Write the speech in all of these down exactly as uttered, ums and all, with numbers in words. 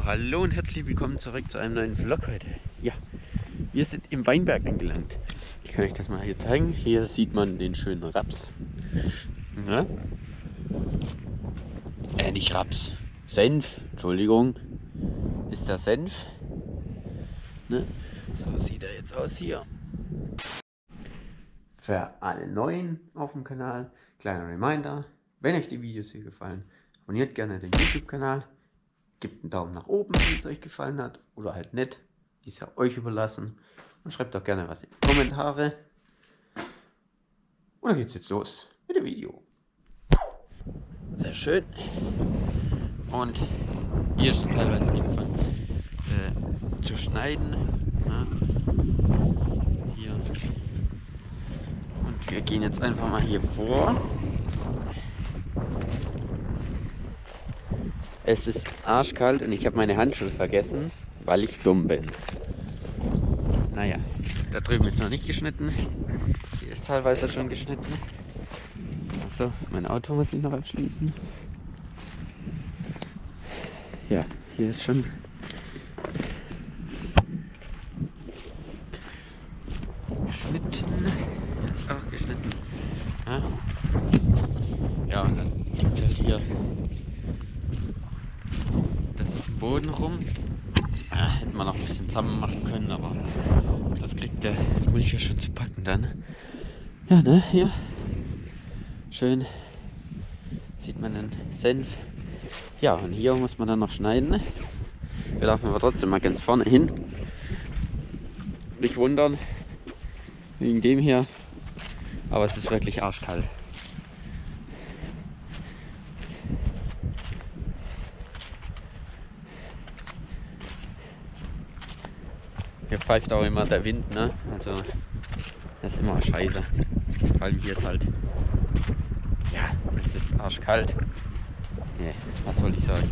hallo und herzlich willkommen zurück zu einem neuen Vlog heute. Ja, wir sind im Weinberg angelangt. Ich kann euch das mal hier zeigen. Hier sieht man den schönen Raps. Ja? Äh, nicht Raps. Senf, Entschuldigung. Ist das Senf? Ne? So sieht er jetzt aus hier. Für alle Neuen auf dem Kanal, kleiner Reminder, wenn euch die Videos hier gefallen, abonniert gerne den YouTube-Kanal, gebt einen Daumen nach oben, wenn es euch gefallen hat, oder halt nicht, ist ja euch überlassen, und schreibt doch gerne was in die Kommentare. Und dann geht's jetzt los mit dem Video. Sehr schön. Und hier ist schon teilweise angefangen äh, zu schneiden. Na? Hier. Und wir gehen jetzt einfach mal hier vor. Es ist arschkalt und ich habe meine Handschuhe vergessen, weil ich dumm bin. Naja, da drüben ist noch nicht geschnitten. Hier ist teilweise schon geschnitten. Achso, mein Auto muss ich noch abschließen. Ja, hier ist schon geschnitten. Hier ist auch geschnitten. Ja, ja, und dann liegt halt hier das auf dem Boden rum. Ja, hätten wir noch ein bisschen zusammen machen können, aber das kriegt der Mulch ja schon zu packen dann. Ja, ne, hier. Schön sieht man den Senf. Ja, und hier muss man dann noch schneiden. Wir laufen aber trotzdem mal ganz vorne hin. Nicht wundern, wegen dem hier. Aber es ist wirklich arschkalt. Hier pfeift auch immer der Wind, ne? Also, das ist immer scheiße. Vor allem hier ist halt, ja, es ist arschkalt. Nee, was soll ich sagen?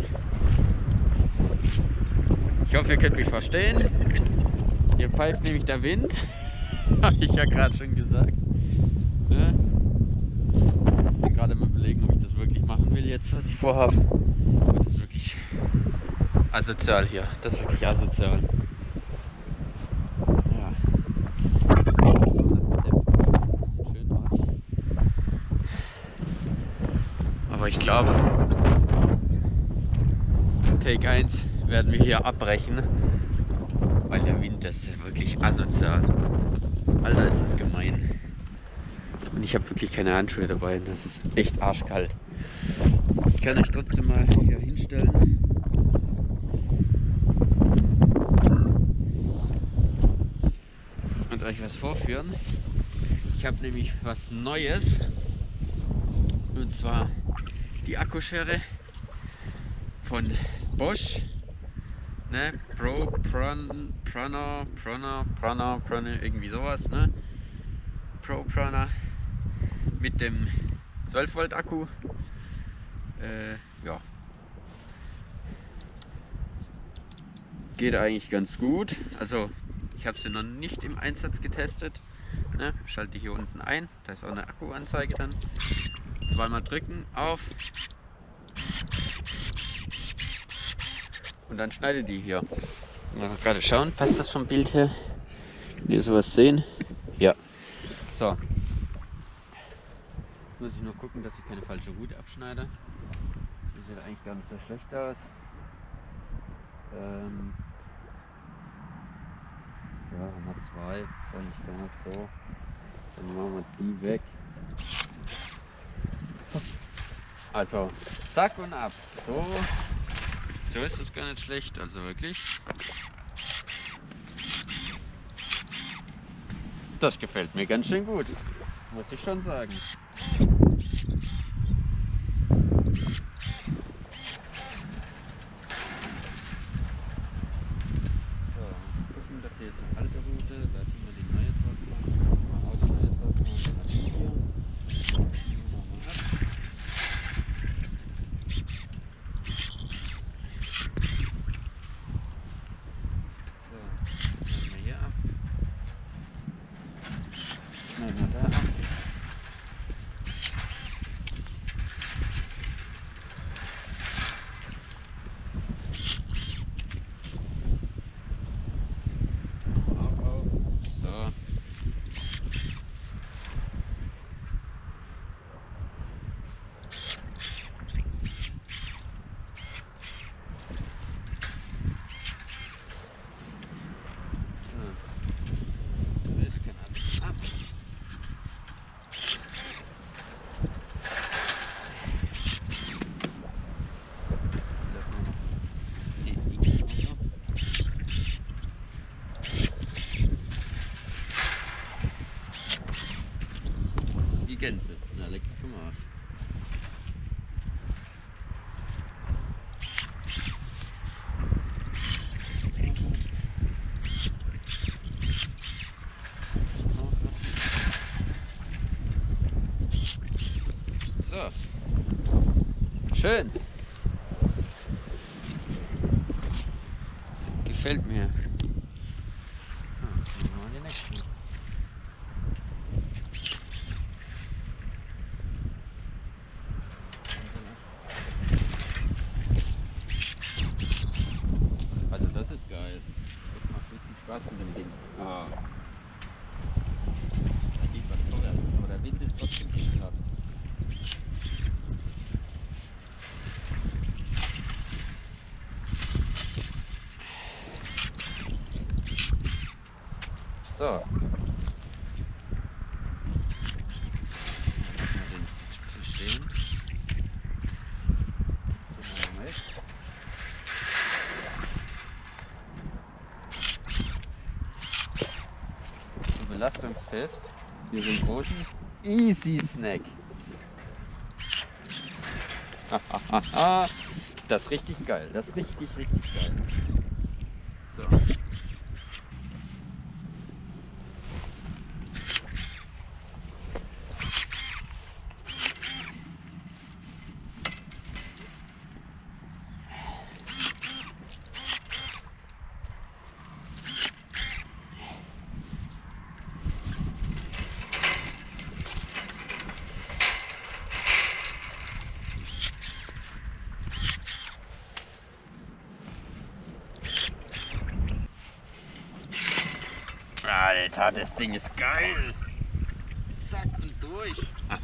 Ich hoffe, ihr könnt mich verstehen. Hier pfeift nämlich der Wind. Habe ich ja gerade schon gesagt. Ne? Ich bin gerade mal überlegen, ob ich das wirklich machen will jetzt, was ich vorhabe. Aber das ist wirklich asozial hier. Das ist wirklich asozial. Ja. Sieht schön aus. Aber ich glaube, Take eins werden wir hier abbrechen, weil der Wind ist ja wirklich asozial. Alter, ist das gemein. Und ich habe wirklich keine Handschuhe dabei. Das ist echt arschkalt. Ich kann euch trotzdem mal hier hinstellen. Und euch was vorführen. Ich habe nämlich was Neues. Und zwar die Akkuschere von Bosch. Ne? Pro, Pran, Prana, Prana, Prana, Prana, irgendwie sowas. Ne? Pro Prana mit dem zwölf Volt Akku. Äh, ja. Geht eigentlich ganz gut. Also ich habe sie noch nicht im Einsatz getestet. Ne? Schalte hier unten ein. Da ist auch eine Akkuanzeige dann. Zweimal drücken auf. Und dann schneidet die hier. Mal gerade schauen, passt das vom Bild her? Könnt ihr sowas sehen? Ja. So. Jetzt muss ich nur gucken, dass ich keine falsche Route abschneide. Das sieht eigentlich gar nicht so schlecht aus. Ähm ja, haben wir zwei. Das ist eigentlich gar nicht so. Dann machen wir die weg. Also, zack und ab. So. So ist das gar nicht schlecht, also wirklich. Das gefällt mir ganz schön gut, muss ich schon sagen. So, gucken, das hier ist eine alte Route, da tun wir die neue draus machen. Mal Auto neue draus machen, dann hier. Schneiden wir da ab. schön. Gefällt mir. Ah, die nächsten. Also das ist geil. Das macht richtig Spaß mit dem Ding. Ah. Da geht was vorwärts, aber der Wind ist trotzdem nicht gerade. So. Lassen wir den Zipfel stehen. So belastungstest. Hier so einen großen Easy Snack. Das ist richtig geil. Das ist richtig, richtig geil. So. Alter, das Ding ist geil. Zack und durch.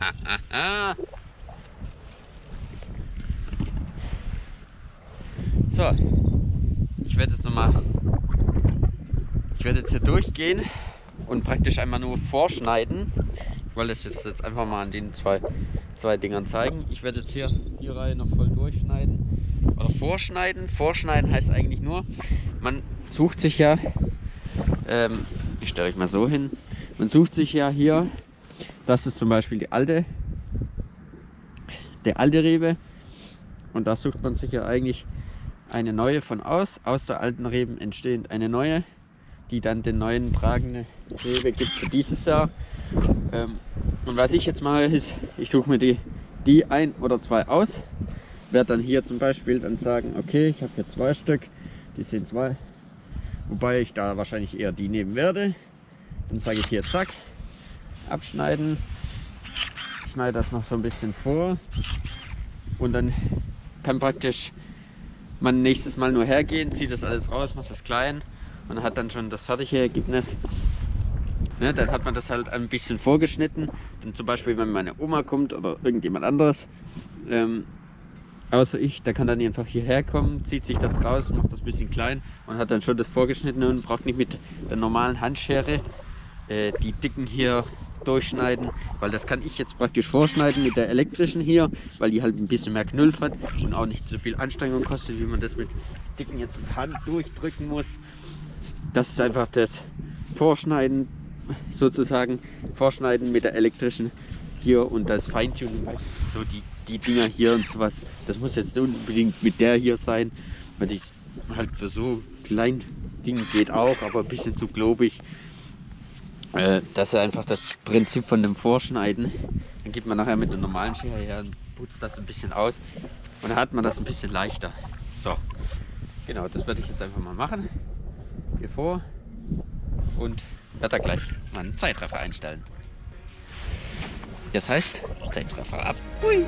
So, ich werde jetzt nochmal, ich werde jetzt hier durchgehen und praktisch einmal nur vorschneiden. Ich wollte das jetzt, jetzt einfach mal an den zwei, zwei Dingern zeigen. Ich werde jetzt hier die Reihe noch voll durchschneiden oder vorschneiden. Vorschneiden heißt eigentlich nur, man sucht sich ja, ähm, ich stelle euch mal so hin, man sucht sich ja hier, das ist zum Beispiel die alte, der alte Rebe, und da sucht man sich ja eigentlich eine neue von aus, aus der alten Reben entstehend eine neue, die dann den neuen tragende Rebe gibt für dieses Jahr. Ähm, und was ich jetzt mache ist, ich suche mir die, die ein oder zwei aus, werde dann hier zum Beispiel dann sagen, okay, ich habe hier zwei Stück, die sind zwei, wobei ich da wahrscheinlich eher die nehmen werde. Dann sage ich hier zack, abschneiden, schneide das noch so ein bisschen vor und dann kann praktisch man nächstes Mal nur hergehen, zieht das alles raus, macht das klein und hat dann schon das fertige Ergebnis. Ne, dann hat man das halt ein bisschen vorgeschnitten. Dann zum Beispiel, wenn meine Oma kommt oder irgendjemand anderes, ähm, außer ich, der kann dann einfach hierher kommen, zieht sich das raus, macht das ein bisschen klein und hat dann schon das vorgeschnitten und braucht nicht mit der normalen Handschere äh, die dicken hier durchschneiden, weil das kann ich jetzt praktisch vorschneiden mit der elektrischen hier, weil die halt ein bisschen mehr Knüll hat und auch nicht so viel Anstrengung kostet, wie man das mit dicken jetzt mit Hand durchdrücken muss. Das ist einfach das Vorschneiden sozusagen, Vorschneiden mit der elektrischen hier und das Feintuning, so die, die Dinger hier und sowas, das muss jetzt unbedingt mit der hier sein, weil die halt für so klein Ding geht auch, aber ein bisschen zu globig. Äh, das ist einfach das Prinzip von dem Vorschneiden. Dann geht man nachher mit der normalen Schere her und putzt das ein bisschen aus und dann hat man das ein bisschen leichter. So, genau, das werde ich jetzt einfach mal machen. Hier vor und werde da gleich mal einen Zeitraffer einstellen. Das heißt, Zeitraffer ab. Hui.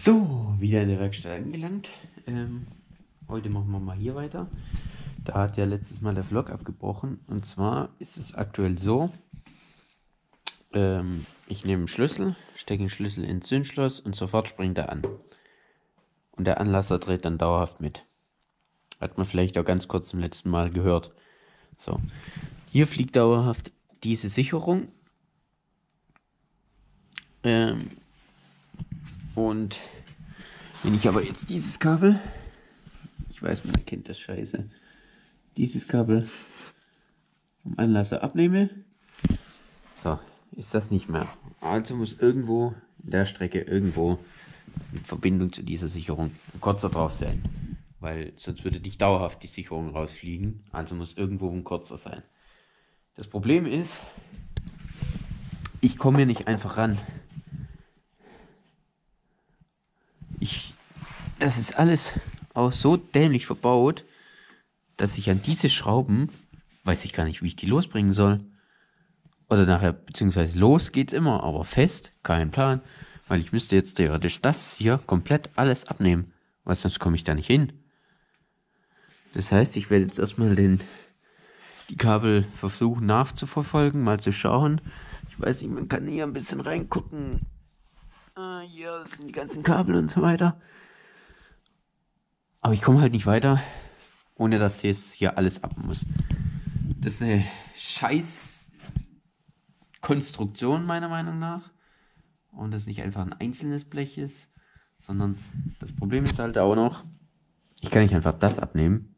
So, wieder in der Werkstatt angelangt. Ähm, heute machen wir mal hier weiter. Da hat ja letztes Mal der Vlog abgebrochen. Und zwar ist es aktuell so, ähm, ich nehme einen Schlüssel, stecke den Schlüssel ins Zündschloss und sofort springt er an. Und der Anlasser dreht dann dauerhaft mit. Hat man vielleicht auch ganz kurz im letzten Mal gehört. So, hier fliegt dauerhaft diese Sicherung. Ähm, und wenn ich aber jetzt dieses Kabel, ich weiß, man kennt das scheiße, dieses Kabel vom Anlasser abnehme, so, ist das nicht mehr. Also muss irgendwo in der Strecke irgendwo in Verbindung zu dieser Sicherung ein kurzer drauf sein. Weil sonst würde nicht dauerhaft die Sicherung rausfliegen. Also muss irgendwo ein kurzer sein. Das Problem ist, ich komme hier nicht einfach ran. Ich, das ist alles auch so dämlich verbaut, dass ich an diese Schrauben, weiß ich gar nicht, wie ich die losbringen soll. Oder nachher, beziehungsweise los geht's immer, aber fest, kein Plan. Weil ich müsste jetzt theoretisch das hier komplett alles abnehmen. Weil sonst komme ich da nicht hin. Das heißt, ich werde jetzt erstmal den, die Kabel versuchen nachzuverfolgen, mal zu schauen. Ich weiß nicht, man kann hier ein bisschen reingucken. Ah, hier sind die ganzen Kabel und so weiter. Aber ich komme halt nicht weiter, ohne dass ich jetzt hier alles ab muss. Das ist eine scheiß Konstruktion meiner Meinung nach. Und das nicht einfach ein einzelnes Blech ist, sondern das Problem ist halt auch noch, ich kann nicht einfach das abnehmen,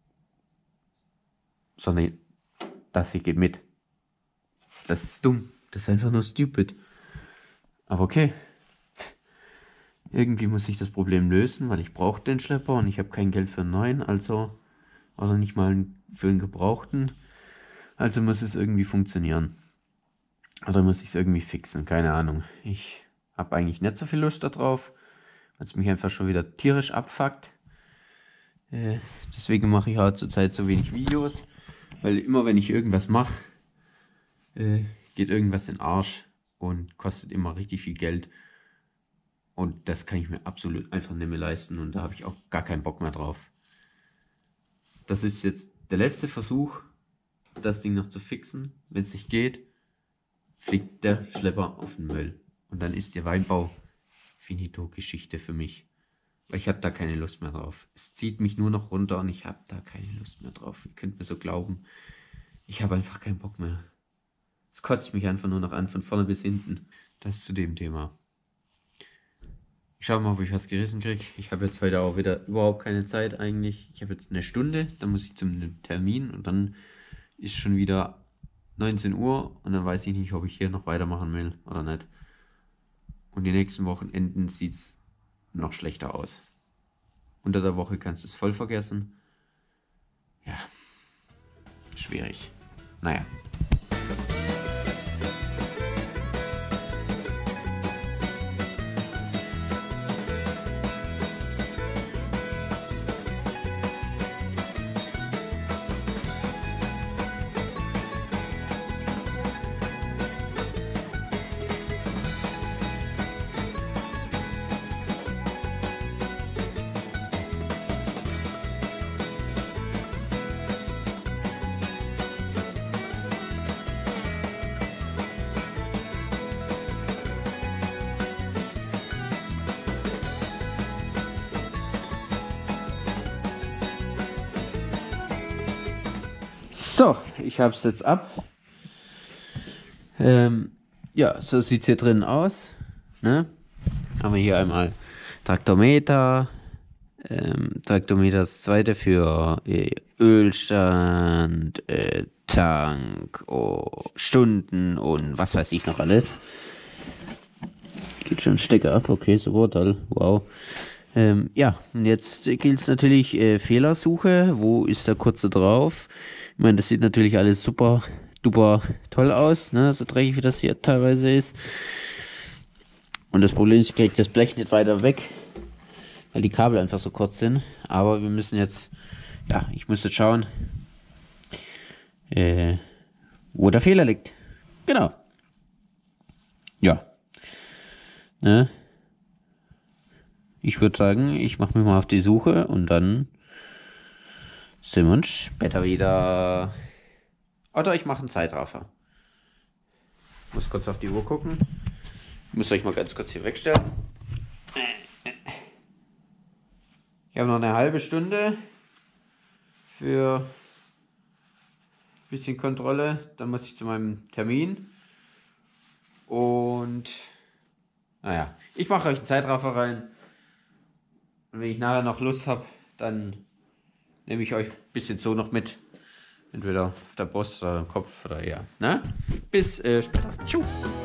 sondern das hier geht mit. Das ist dumm. Das ist einfach nur stupid. Aber okay. Irgendwie muss ich das Problem lösen, weil ich brauche den Schlepper und ich habe kein Geld für einen neuen, also, also nicht mal für einen gebrauchten. Also muss es irgendwie funktionieren. Oder muss ich es irgendwie fixen, keine Ahnung. Ich habe eigentlich nicht so viel Lust darauf, weil es mich einfach schon wieder tierisch abfuckt. Äh, deswegen mache ich halt zurzeit so wenig Videos. Weil immer wenn ich irgendwas mache, äh, geht irgendwas in den Arsch und kostet immer richtig viel Geld. Und das kann ich mir absolut einfach nicht mehr leisten und da habe ich auch gar keinen Bock mehr drauf. Das ist jetzt der letzte Versuch, das Ding noch zu fixen. Wenn es nicht geht, fliegt der Schlepper auf den Müll. Und dann ist der Weinbau finito Geschichte für mich. Weil ich habe da keine Lust mehr drauf. Es zieht mich nur noch runter und ich habe da keine Lust mehr drauf. Ihr könnt mir so glauben. Ich habe einfach keinen Bock mehr. Es kotzt mich einfach nur noch an, von vorne bis hinten. Das zu dem Thema. Ich schaue mal, ob ich was gerissen kriege. Ich habe jetzt heute auch wieder überhaupt keine Zeit eigentlich. Ich habe jetzt eine Stunde, dann muss ich zum Termin und dann ist schon wieder neunzehn Uhr und dann weiß ich nicht, ob ich hier noch weitermachen will oder nicht. Und die nächsten Wochenenden sieht es noch schlechter aus. Unter der Woche kannst du es voll vergessen. Ja, schwierig. Naja. So, ich habe es jetzt ab. Ähm, ja, so sieht es hier drin aus. Ne? Haben wir hier einmal Traktometer. Ähm, Traktometer das zweite für äh, Ölstand, äh, Tank, oh, Stunden und was weiß ich noch alles. Geht schon Stecker ab, okay, super, toll, wow. Ähm, ja, und jetzt gilt es natürlich äh, Fehlersuche. Wo ist der kurze drauf? Ich meine, das sieht natürlich alles super, duper toll aus, ne? So dreckig wie das hier teilweise ist. Und das Problem ist, ich kriege das Blech nicht weiter weg, weil die Kabel einfach so kurz sind. Aber wir müssen jetzt, ja, ich muss jetzt schauen, äh, wo der Fehler liegt. Genau. Ja. Ne? ich würde sagen, ich mache mich mal auf die Suche und dann sehen wir uns später wieder. Oder ich mache einen Zeitraffer. Muss kurz auf die Uhr gucken. Ich muss euch mal ganz kurz hier wegstellen. Ich habe noch eine halbe Stunde für ein bisschen Kontrolle. Dann muss ich zu meinem Termin. Und naja, ich mache euch einen Zeitraffer rein. Und wenn ich nachher noch Lust habe, dann nehme ich euch ein bisschen so noch mit. Entweder auf der Brust oder im Kopf oder ja. Ne? Bis äh, später. Tschüss.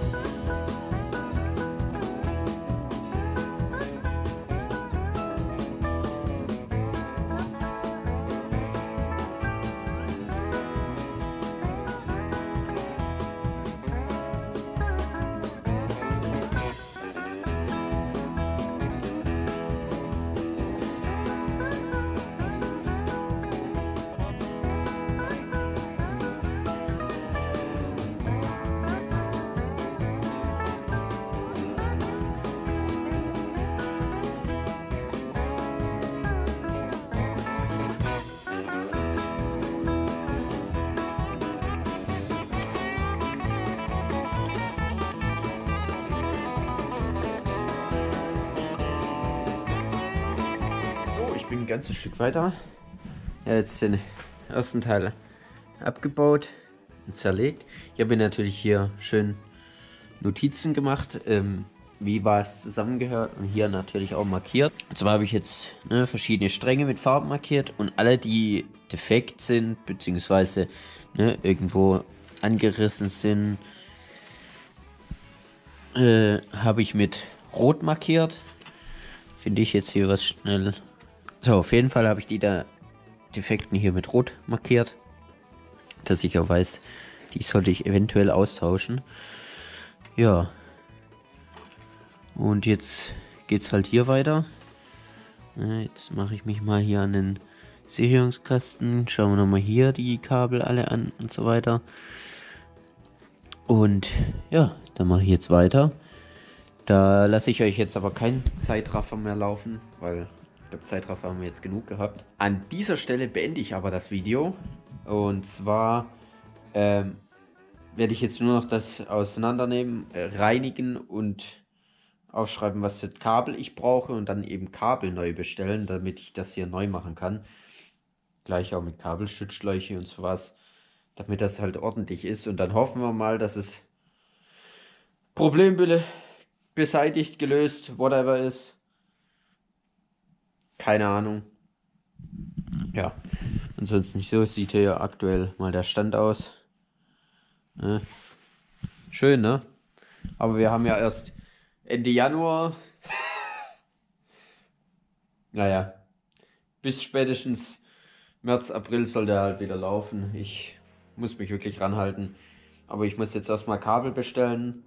Ein ganzes Stück weiter. Ja, jetzt den ersten Teil abgebaut und zerlegt. Ich habe mir natürlich hier schön Notizen gemacht, ähm, wie was zusammengehört und hier natürlich auch markiert. Und zwar habe ich jetzt ne, verschiedene Stränge mit Farben markiert und alle, die defekt sind, beziehungsweise ne, irgendwo angerissen sind, äh, habe ich mit Rot markiert. Finde ich jetzt hier was schnell. So, auf jeden Fall habe ich die da Defekten hier mit Rot markiert, dass ich auch weiß, die sollte ich eventuell austauschen. Ja. Und jetzt geht's halt hier weiter. Jetzt mache ich mich mal hier an den Sicherungskasten. Schauen wir nochmal hier die Kabel alle an und so weiter. Und ja, dann mache ich jetzt weiter. Da lasse ich euch jetzt aber keinen Zeitraffer mehr laufen, weil ich glaube, Zeitraffer haben wir jetzt genug gehabt. An dieser Stelle beende ich aber das Video. Und zwar ähm, werde ich jetzt nur noch das auseinandernehmen, äh, reinigen und aufschreiben, was für Kabel ich brauche und dann eben Kabel neu bestellen, damit ich das hier neu machen kann. Gleich auch mit Kabelschutzschläuche und sowas, damit das halt ordentlich ist. Und dann hoffen wir mal, dass es Problembülle beseitigt, gelöst, whatever ist. Keine Ahnung. Ja, ansonsten so sieht hier aktuell mal der Stand aus. Ne? Schön, ne? Aber wir haben ja erst Ende Januar. Naja, bis spätestens März, April soll der halt wieder laufen. Ich muss mich wirklich ranhalten. Aber ich muss jetzt erstmal Kabel bestellen.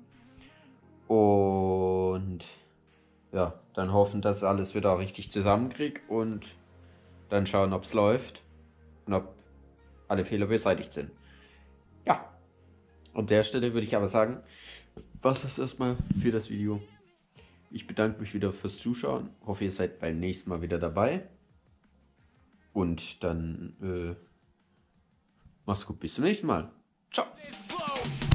Und ja, dann hoffen, dass ich alles wieder richtig zusammenkriege und dann schauen, ob es läuft und ob alle Fehler beseitigt sind. Ja, an der Stelle würde ich aber sagen, was das erstmal für das Video. Ich bedanke mich wieder fürs Zuschauen, hoffe ihr seid beim nächsten Mal wieder dabei und dann äh, mach's gut, bis zum nächsten Mal. Ciao.